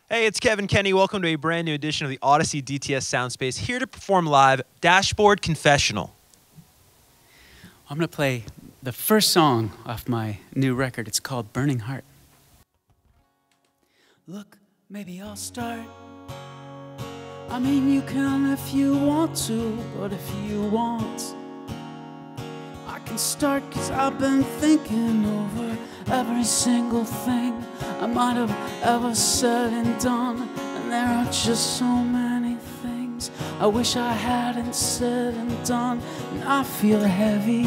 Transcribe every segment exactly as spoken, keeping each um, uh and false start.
Hey, it's Kevan Kenney. Welcome to a brand new edition of the Audacy D T S Soundspace. Here to perform live, Dashboard Confessional. I'm going to play the first song off my new record. It's called Burning Heart. Look, maybe I'll start. I mean, you can if you want to, but if you want, I can start, 'cause I've been thinking over every single thing I might have ever said and done, and there are just so many things I wish I hadn't said and done, and I feel heavy.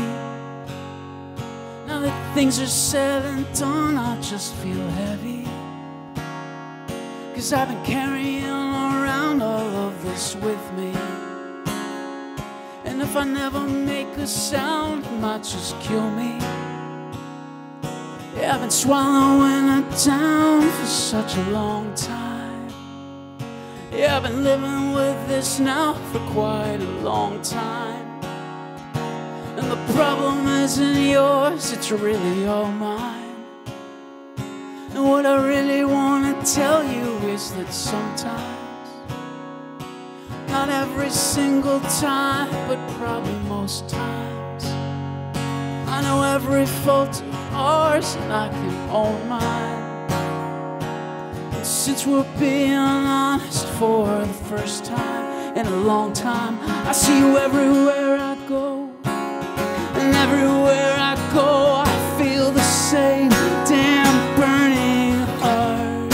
Now that things are said and done, I just feel heavy, 'cause I've been carrying around all of this with me, and if I never make a sound, it might just kill me. Yeah, I've been swallowing it down for such a long time. Yeah, I've been living with this now for quite a long time, and the problem isn't yours, it's really all mine. And what I really want to tell you is that sometimes, not every single time, but probably most times, I know every fault of ours and I can own mine. And since we're being honest for the first time in a long time, I see you everywhere I go, and everywhere I go I feel the same damn burning heart.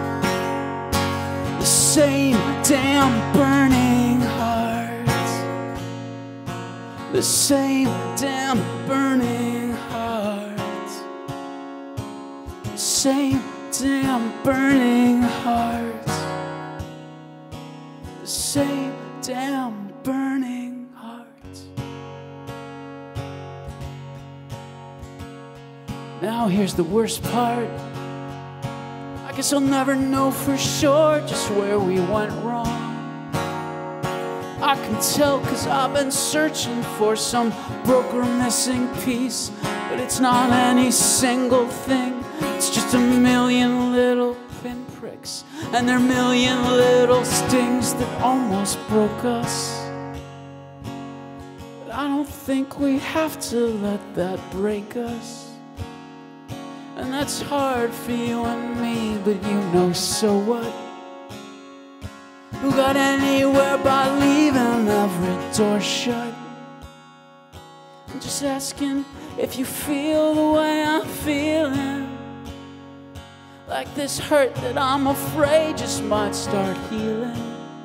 The same damn burning heart. The same damn burning heart. The same damn burning heart. The same damn burning heart. Now here's the worst part. I guess I'll never know for sure just where we went wrong. I can tell, 'cause I've been searching for some broken missing piece, but it's not any single thing. It's just a million little pinpricks, and they're million little stings that almost broke us. But I don't think we have to let that break us. And that's hard for you and me, but you know, so what? Who got anywhere by leaving every door shut? I'm just asking if you feel the way I'm feeling, like this hurt that I'm afraid just might start healing,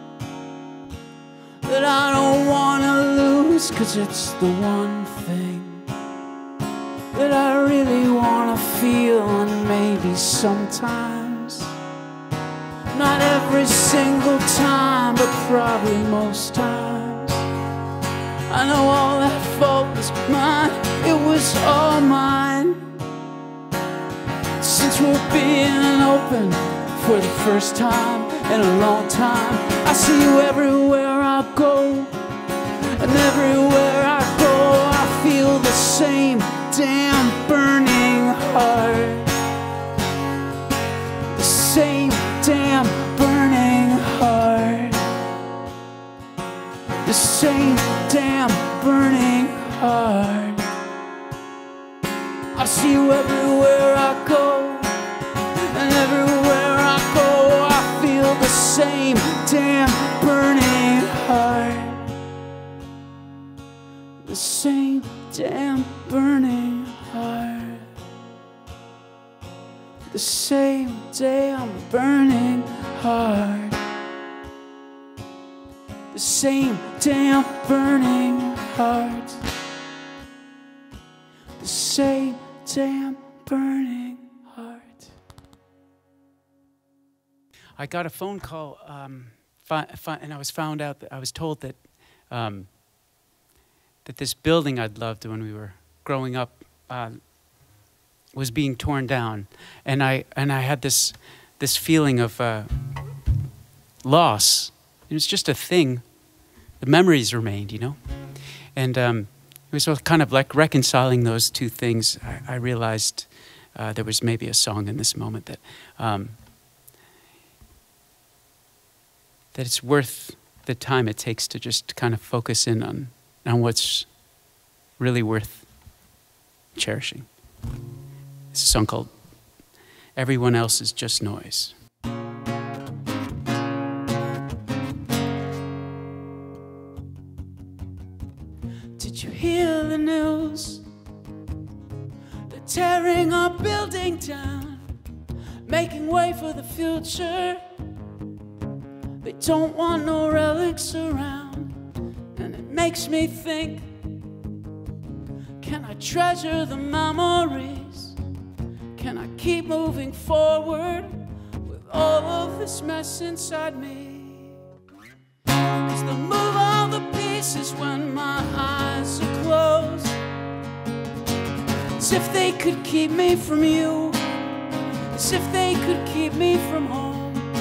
that I don't wanna lose, 'cause it's the one thing that I really wanna feel. And maybe sometimes, not every single time, but probably most times, I know all that fault was mine, it was all mine. Since we're being open for the first time in a long time, I see you everywhere I go, and everywhere I go I feel the same damn burning heart. The same damn burning heart. The same damn burning heart. I see you everywhere I go, and everywhere I go I feel the same damn burning heart. The same damn burning heart. The same damn burning heart. The same damn burning heart. The same damn burning heart. I got a phone call, um, fi fi and I was found out that I was told that um, that this building I'd loved when we were growing up uh, was being torn down, and I and I had this this feeling of uh, loss. It was just a thing. The memories remained, you know, and um, it was kind of like reconciling those two things. I, I realized uh, there was maybe a song in this moment that um, that it's worth the time it takes to just kind of focus in on, on what's really worth cherishing. It's a song called Everyone Else Is Just Noise. Did you hear the news? They're tearing our building down, making way for the future. They don't want no relics around, and it makes me think, can I treasure the memories? Can I keep moving forward with all of this mess inside me? Cause they'll move all the pieces when my eyes are closed, as if they could keep me from you, as if they could keep me from home.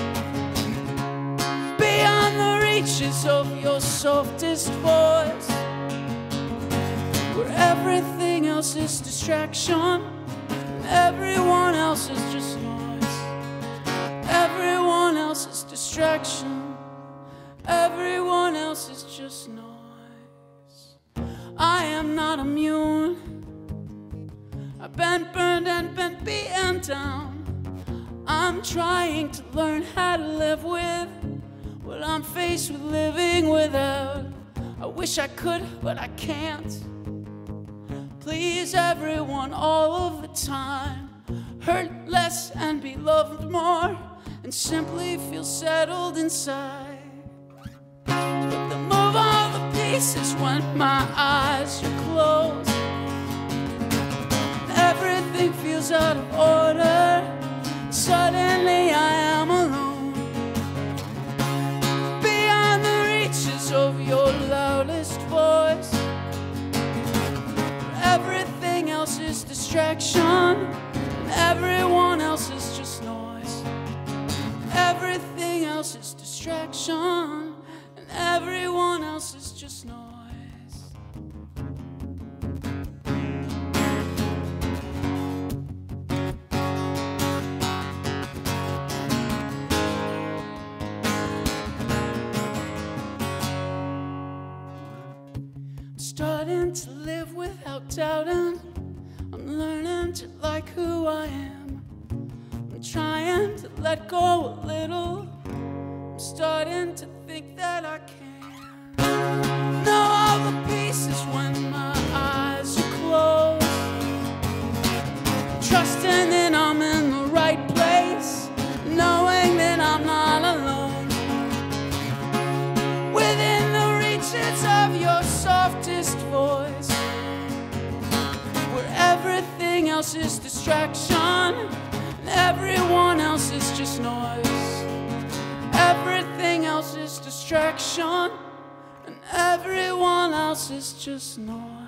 Beyond the reaches of your softest voice, where everything else is distraction, and everyone else is just noise. Everyone else is distraction, everyone else is just noise. I am not immune. I've been burned and been beaten down. I'm trying to learn how to live with what I'm faced with living without. I wish I could, but I can't. Please everyone all of the time, hurt less and be loved more, and simply feel settled inside. But they move all the pieces when my eyes are closed, everything feels out of order. Suddenly I am alone, beyond the reaches of your loudest voice. Everything else is distraction, and everyone else is just noise. Everything else is distraction, and everyone else is just noise. Starting to live without doubting. I'm learning to like who I am. I'm trying to let go a little. I'm starting to think that I can know all the pieces when my eyes are closed, trusting that I'm in the right place, knowing that I'm not alone, within the reaches of your softest voice, where everything else is distraction, and everyone else is just noise. Everything else is distraction, and everyone else is just noise.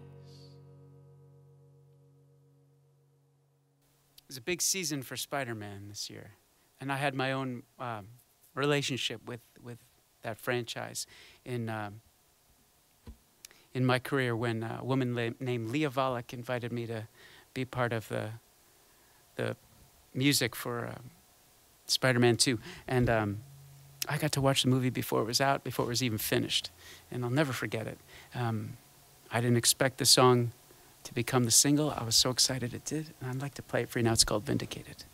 It was a big season for Spider-Man this year, and I had my own um, relationship with, with that franchise in um, in my career when a woman named Leah Volek invited me to be part of the the music for uh, Spider-Man two, and um, I got to watch the movie before it was out, before it was even finished, and I'll never forget it. Um, I didn't expect the song to become the single. I was so excited it did, and I'd like to play it for you now. It's called Vindicated.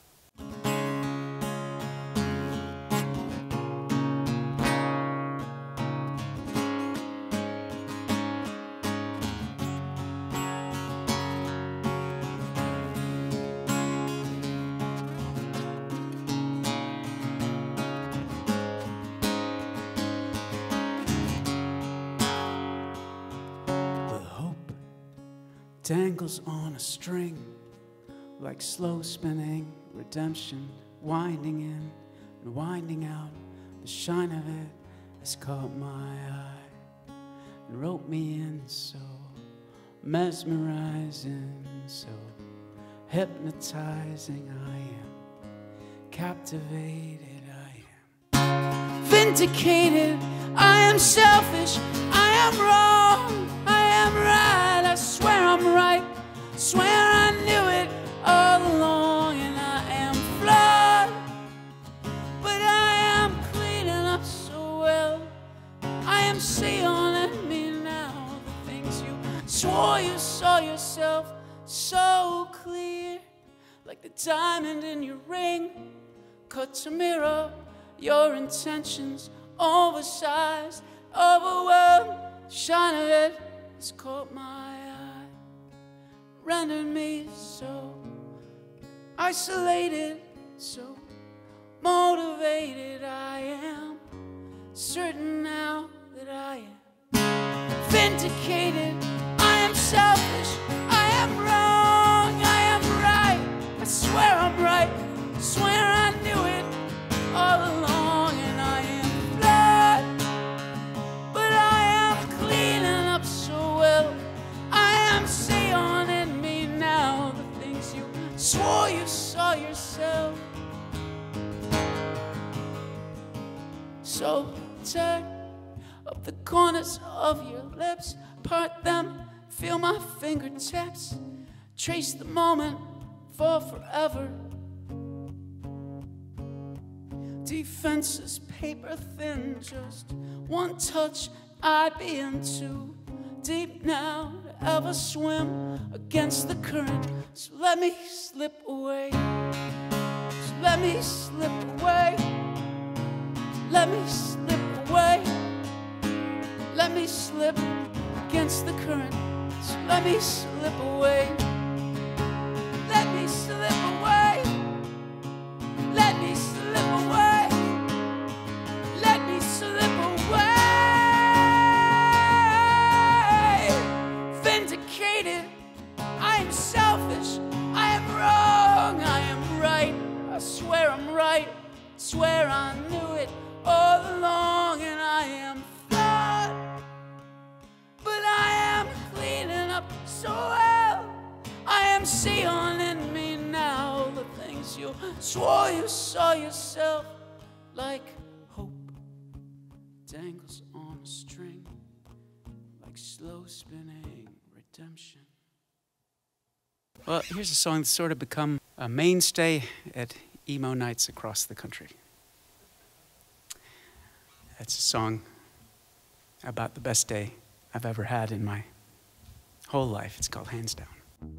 Dangles on a string, like slow spinning redemption, winding in and winding out. The shine of it has caught my eye and roped me in, so mesmerizing, so hypnotizing. I am captivated, I am vindicated. I am selfish, I am wrong, I am right. I swear I'm right, swear I knew it all along. And I am flawed, but I am clean and you saw yourself so clear, like the diamond in your ring. Cut to mirror your intentions, oversized, overwhelmed. Shine of it has caught my eye, rendered me so isolated, so motivated. I am certain now that I am vindicated. I am selfish, I am wrong, I am right. I swear I'm right, I swear I knew it all along. And I am flawed, but I am cleaning up so well. I am seeing in me now the things you swore you saw yourself. So turn up the corners of your lips, part them, feel my fingertips, trace the moment for forever. Defenses paper thin, just one touch I'd be in too deep now to ever swim against the current. So let me slip away, so let me slip away, let me slip away, let me slip against the current. So let me slip away, let me slip away, let me slip away, let me slip away. Vindicated, I am selfish, I am wrong, I am right. I swear I'm right, I swear I knew it all along. And I am flawed, but I am cleaning up so well. I am seeing in me now the things you swore you saw yourself, like hope dangles on a string, like slow spinning redemption. Well, here's a song that's sort of become a mainstay at emo nights across the country. It's a song about the best day I've ever had in my whole life. It's called Hands Down.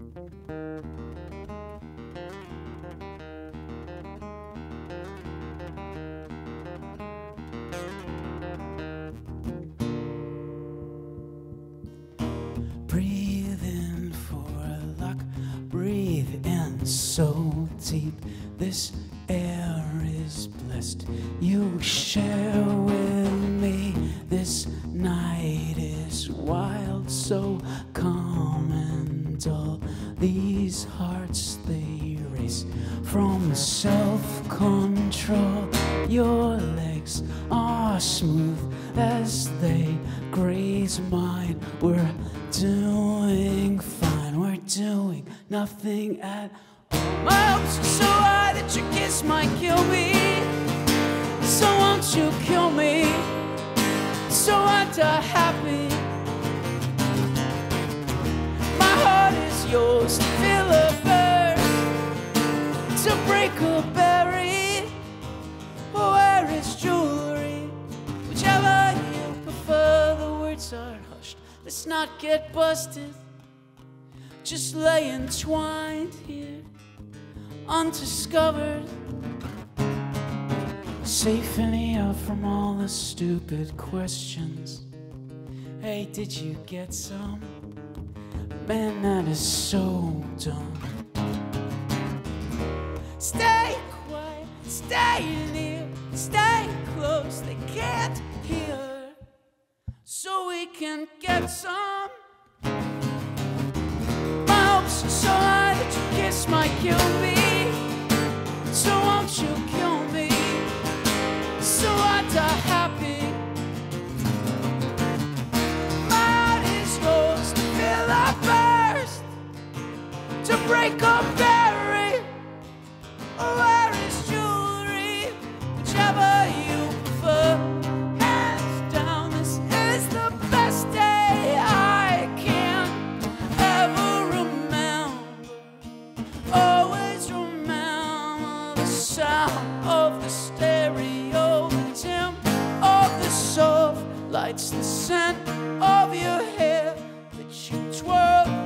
Breathe in for luck, breathe in so deep. This air is blessed, you share with me. This night is wild, so calm and dull. These hearts, they race from self-control. Your legs are smooth as they graze mine. We're doing fine, we're doing nothing at all. My hopes are so high that your kiss might kill me. So won't you kill me, so I die happy. My heart is yours to feel a burn, to break or bury. Where is jewelry? Whichever you prefer, the words are hushed. Let's not get busted, just lay entwined here, undiscovered, safe in here from all the stupid questions. Hey, did you get some? Man, that is so dumb. Stay quiet, stay near, stay close, they can't hear, so we can get some. My hopes are so high that your kiss might kill me. So won't you kill me, so I die happy. My heart is yours to feel a burst, to break or bury. Where is jewelry? Whichever you prefer. Hands down, this is the best day I can ever remember. Always remember the sound of the stereo, the dim of the soft lights, the scent of your hair that you twirl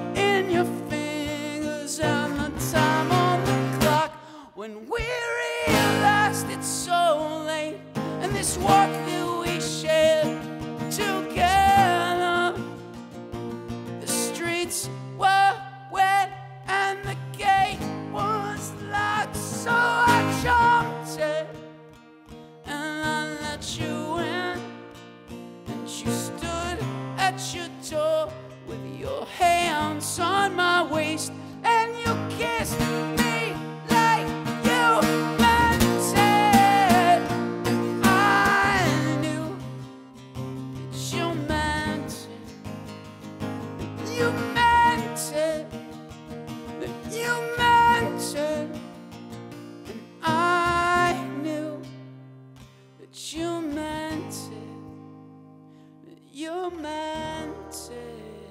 when we realized it's so late, and this walk that we shared together, the streets were wet and the gate was locked, so I jumped it and I let you in, and you stood at your door with your hands on my waist, and you kissed me like you meant it. And I knew that you meant it, that you meant it, that you meant it. And I knew that you meant it, that you meant it.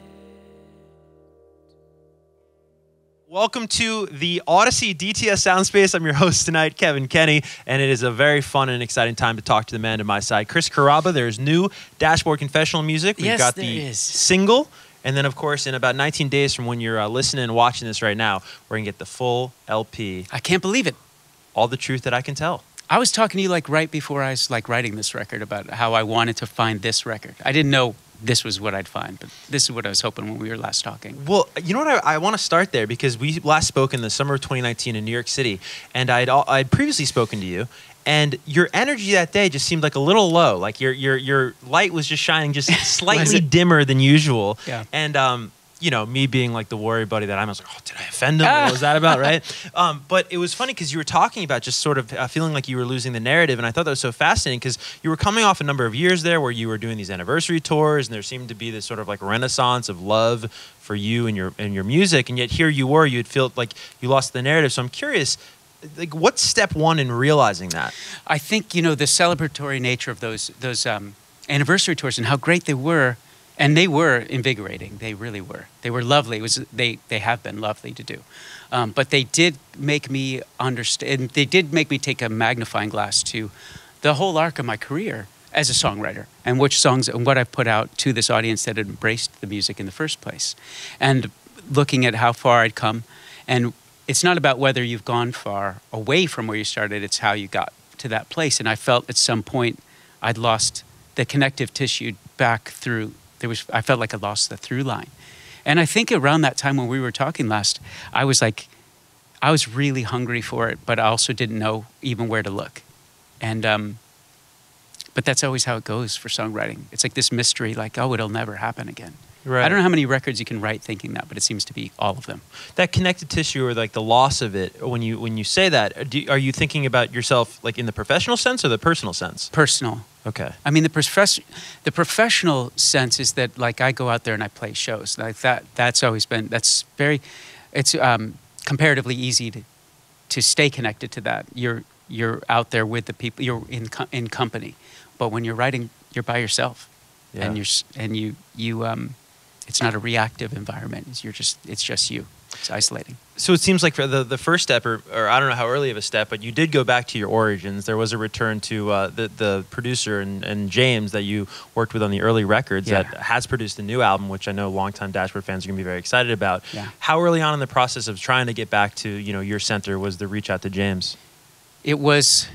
Welcome to the Audacy D T S Soundspace. I'm your host tonight, Kevan Kenney, and it is a very fun and exciting time to talk to the man to my side, Chris Carrabba. There's new Dashboard Confessional music. We've Yes, got there the is. single, and then, of course, in about nineteen days from when you're uh, listening and watching this right now, we're going to get the full L P, I can't believe it. All the Truth That I Can Tell. I was talking to you like right before I was like writing this record about how I wanted to find this record. I didn't know this was what I'd find, but this is what I was hoping when we were last talking. Well, you know what? I, I want to start there because we last spoke in the summer of twenty nineteen in New York City, and I'd al- I'd previously spoken to you, and your energy that day just seemed like a little low. Like your your your light was just shining just slightly it? dimmer than usual. Yeah. And um, you know, me being like the worry buddy that I'm, I was like, oh, did I offend him? What was that about, right? Um, but it was funny because you were talking about just sort of uh, feeling like you were losing the narrative, and I thought that was so fascinating because you were coming off a number of years there where you were doing these anniversary tours, and there seemed to be this sort of like renaissance of love for you and your and your music, and yet here you were, you'd feel like you lost the narrative. So I'm curious, like, what's step one in realizing that? I think, you know, the celebratory nature of those those um, anniversary tours and how great they were, and they were invigorating. They really were. They were lovely. It was they they have been lovely to do, um, but they did make me understand. They did make me take a magnifying glass to the whole arc of my career as a songwriter and which songs and what I've put out to this audience that had embraced the music in the first place, and looking at how far I'd come. And it's not about whether you've gone far away from where you started. It's how you got to that place. And I felt at some point I'd lost the connective tissue back through. There was, I felt like I lost the through line. And I think around that time when we were talking last, I was like, I was really hungry for it, but I also didn't know even where to look. And, um, but that's always how it goes for songwriting. It's like this mystery, like, oh, it'll never happen again. Right. I don't know how many records you can write thinking that, but it seems to be all of them. That connective tissue, or like the loss of it, when you when you say that, do, are you thinking about yourself like in the professional sense or the personal sense? Personal. Okay. I mean, the profess- the professional sense is that, like, I go out there and I play shows. Like that. That's always been. That's very. It's um, comparatively easy to to stay connected to that. You're you're out there with the people. You're in co- in company. But when you're writing, you're by yourself, Yeah. and you're s- and you you um, it's not a reactive environment. It's, you're just it's just you. It's isolating. So it seems like for the, the first step, or, or I don't know how early of a step, but you did go back to your origins. There was a return to uh, the, the producer and, and James that you worked with on the early records Yeah. that has produced a new album, which I know longtime Dashboard fans are going to be very excited about. Yeah. How early on in the process of trying to get back to, you know, your center was the reach out to James? It was.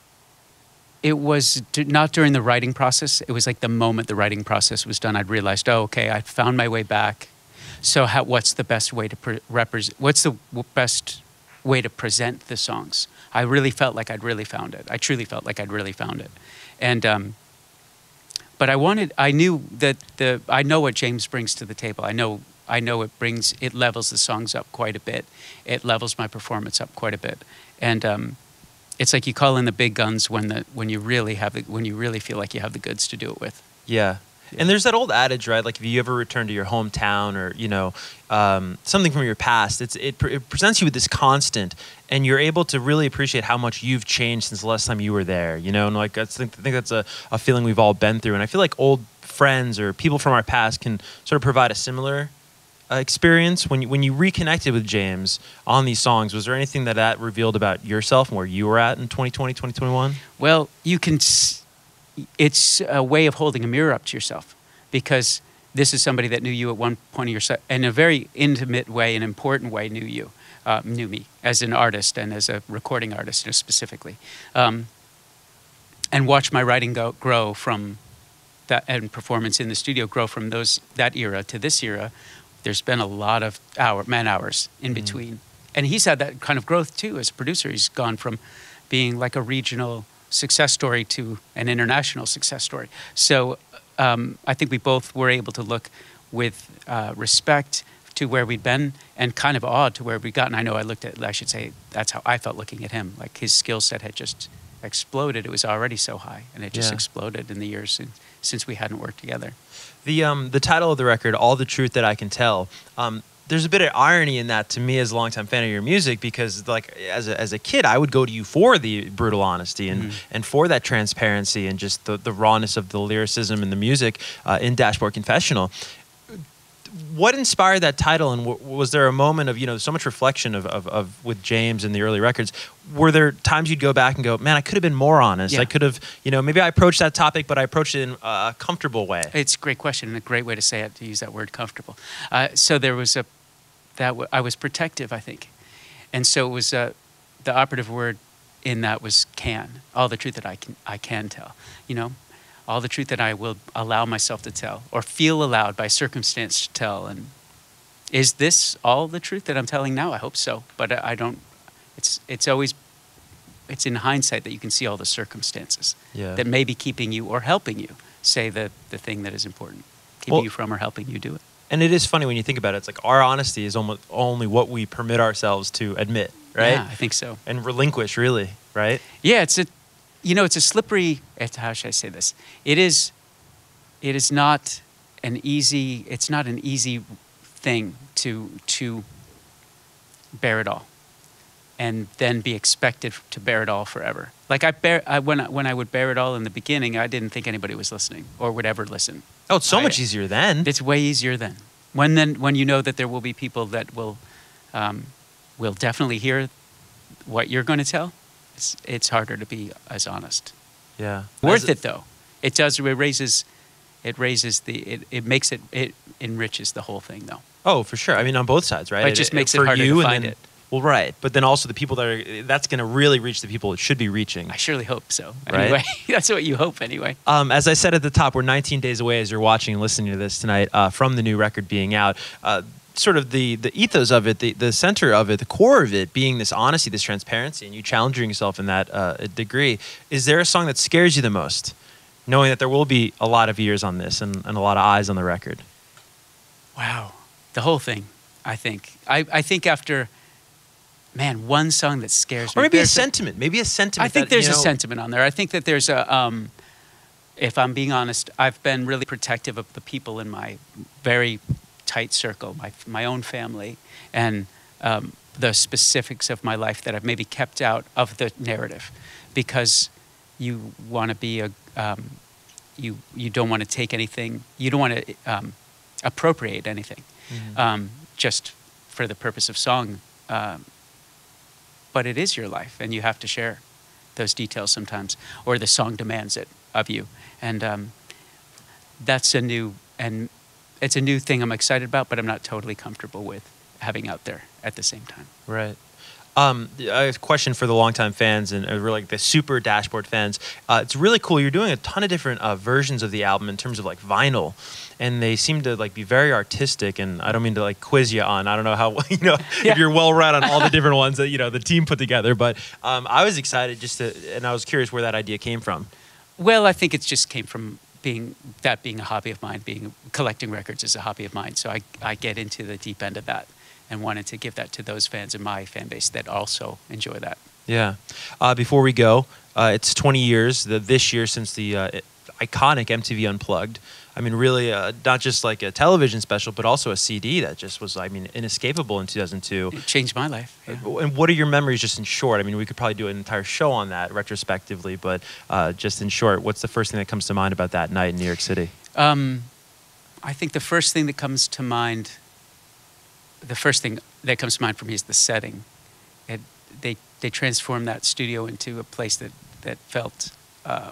It was d- not during the writing process. It was like the moment the writing process was done, I'd realized, oh, okay, I found my way back. So how, what's the best way to pre- represent? What's the w- best way to present the songs? I really felt like I'd really found it. I truly felt like I'd really found it. And um, but I wanted. I knew that the. I know what James brings to the table. I know. I know it brings. It levels the songs up quite a bit. It levels my performance up quite a bit. And um, it's like you call in the big guns when the when you really have the, when you really feel like you have the goods to do it with. Yeah. And there's that old adage, right? Like if you ever return to your hometown or, you know, um, something from your past, it's, it, pre- it presents you with this constant, and you're able to really appreciate how much you've changed since the last time you were there, you know? And like, I think, I think that's a, a feeling we've all been through. And I feel like old friends or people from our past can sort of provide a similar uh, experience. When you, when you reconnected with James on these songs, was there anything that that revealed about yourself and where you were at in twenty twenty, twenty twenty-one? Well, you can... S- It's a way of holding a mirror up to yourself, because this is somebody that knew you at one point of your in a very intimate way, an important way, knew you. uh, knew me as an artist and as a recording artist, you know, specifically, um, and watched my writing go, grow from that, and performance in the studio grow from those that era to this era. There's been a lot of hour man hours in mm-hmm. between, and he's had that kind of growth too as a producer. He's gone from being like a regional success story to an international success story. So um, I think we both were able to look with uh, respect to where we'd been and kind of awed to where we'd gotten. I know I looked at, I should say, that's how I felt looking at him. Like his skill set had just exploded. It was already so high, and it just yeah. exploded in the years since, since we hadn't worked together. The um, the title of the record, All the Truth That I Can Tell, um, there's a bit of irony in that to me as a longtime fan of your music, because like as a, as a kid, I would go to you for the brutal honesty and, mm-hmm. and for that transparency and just the, the rawness of the lyricism and the music uh, in Dashboard Confessional. What inspired that title, and w was there a moment of, you know, so much reflection of, of, of with James and the early records? Were there times you'd go back and go, man, I could have been more honest. Yeah. I could have, you know, maybe I approached that topic, but I approached it in a comfortable way. It's a great question and a great way to say it, to use that word, comfortable. Uh, so there was a, that w I was protective, I think. And so it was, uh, the operative word in that was can, all the truth that I can, I can tell, you know? All the truth that I will allow myself to tell or feel allowed by circumstance to tell. And is this all the truth that I'm telling now? I hope so, but I don't, it's, it's always, it's in hindsight that you can see all the circumstances yeah. that may be keeping you or helping you say the, the thing that is important, keeping well, you from or helping you do it. And it is funny when you think about it, it's like our honesty is almost only what we permit ourselves to admit, right? Yeah, I think so. And relinquish, really, right? Yeah, it's a, you know, it's a slippery, how should I say this? It is, it is not an easy, it's not an easy thing to, to bear it all and then be expected to bear it all forever. Like I bear, I, when, I, when I would bear it all in the beginning, I didn't think anybody was listening or would ever listen. Oh, it's so I, much easier then. It's way easier then. When then, when you know that there will be people that will, um, will definitely hear what you're going to tell, It's, it's harder to be as honest. Yeah. Worth it, though. It does, it raises, it raises the, it, it makes it, it enriches the whole thing, though. Oh, for sure. I mean, on both sides, right? It, it just makes it, it harder to find then, it. Well, right. But then also the people that are, that's going to really reach the people it should be reaching. I surely hope so. Anyway, right? That's what you hope anyway. Um, as I said at the top, we're nineteen days away as you're watching and listening to this tonight uh, from the new record being out. Uh, sort of the the ethos of it, the, the center of it, the core of it being this honesty, this transparency, and you challenging yourself in that uh, degree. Is there a song that scares you the most, knowing that there will be a lot of ears on this and, and a lot of eyes on the record? Wow. The whole thing, I think. I, I think after, man, one song that scares me. Or maybe a sentiment. Maybe a sentiment. I think that, there's you know, a sentiment on there. I think that there's a, um, if I'm being honest, I've been really protective of the people in my very tight circle, my, my own family, and um, the specifics of my life that I've maybe kept out of the narrative, because you want to be a, um, you you don't want to take anything, you don't want to um, appropriate anything, mm-hmm. um, just for the purpose of song. Um, but it is your life, and you have to share those details sometimes, or the song demands it of you, and um, that's a new and. It's a new thing I'm excited about, but I'm not totally comfortable with having out there at the same time. Right. Um, a question for the longtime fans and uh, really like the super Dashboard fans. Uh, it's really cool. You're doing a ton of different uh, versions of the album in terms of like vinyl, and they seem to like be very artistic. And I don't mean to like quiz you on. I don't know how you know yeah. if you're well read on all the different ones that you know the team put together. But um, I was excited just to, and I was curious where that idea came from. Well, I think it just came from. Being, that being a hobby of mine, being collecting records is a hobby of mine. So I, I get into the deep end of that and wanted to give that to those fans in my fan base that also enjoy that. Yeah. Uh, before we go, uh, it's twenty years, the, this year, since the uh, iconic M T V Unplugged. I mean, really, uh, not just like a television special, but also a C D that just was, I mean, inescapable in two thousand two. It changed my life. Yeah. And what are your memories just in short? I mean, we could probably do an entire show on that retrospectively, but uh, just in short, what's the first thing that comes to mind about that night in New York City? Um, I think the first thing that comes to mind, the first thing that comes to mind for me is the setting. It, they, they transformed that studio into a place that, that felt... Uh,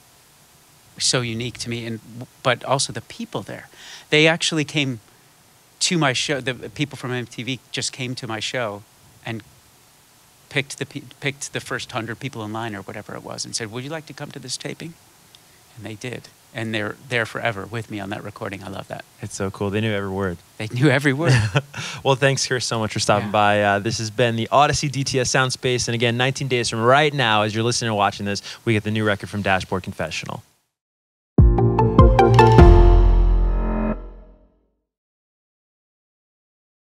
so unique to me, and but also the people there. They actually came to my show. The people from M T V just came to my show and picked the pe- picked the first hundred people in line or whatever it was, and said, "Would you like to come to this taping?" And they did, and they're there forever with me on that recording. I love that. It's so cool. They knew every word. They knew every word. Well, thanks, Chris, so much for stopping Yeah. by. Uh, this has been the Audacy D T S Sound Space, and again, nineteen days from right now, as you're listening and watching this, we get the new record from Dashboard Confessional.